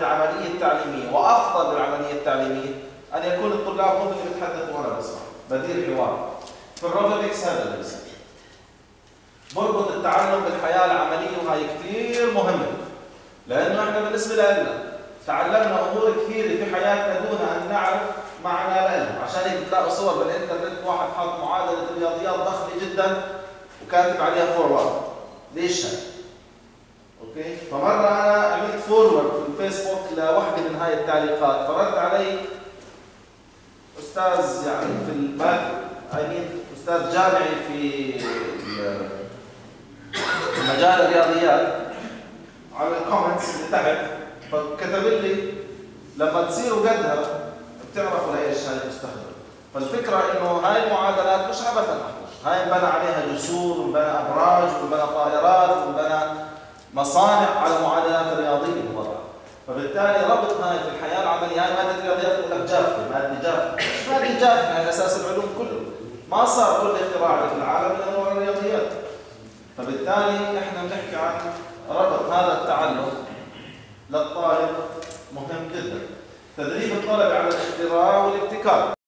العملية التعليمية وأفضل العملية التعليمية أن يكون الطلاب هم اللي بيتحدثوا وأنا بسمع، بدير حوار. في الروبوتكس هذا اللي بيصير. بربط التعلم بالحياة العملية وهي كثير مهمة. لأنه احنا بالنسبة لنا تعلمنا أمور كثيرة في حياتنا دون أن نعرف معنى لها، عشان هيك بتلاقوا صور بالإنترنت واحد حاط معادلة الرياضيات ضخمة جدا وكاتب عليها فورورد. ليش هيك؟ اوكي؟ فمرة أنا عملت فورورد في الفيسبوك لوحدة من هاي التعليقات، فرد علي أستاذ يعني في أستاذ جامعي في مجال الرياضيات على الكومنتس اللي تحت، فكتب لي لما تصيروا قدها بتعرفوا لإيش هاي تستخدم. فالفكرة إنه هاي المعادلات مش عبثا محضر، هاي انبنى عليها جسور وانبنى أبراج وانبنى طائرات وانبنى مصانع على معادلات رياضية طبعا. فبالتالي ربط هاي في الحياة العملية، هاي مادة الرياضيات يقول لك جافة، مادة جافة، مش مادة جافة، هاي أساس العلوم كله. ما صار كل اختراع في العالم إلا هو الرياضيات. فبالتالي احنا بنحكي عن ربط هذا التعلم للطالب مهم جدا. تدريب الطلبة على الاختراع والابتكار.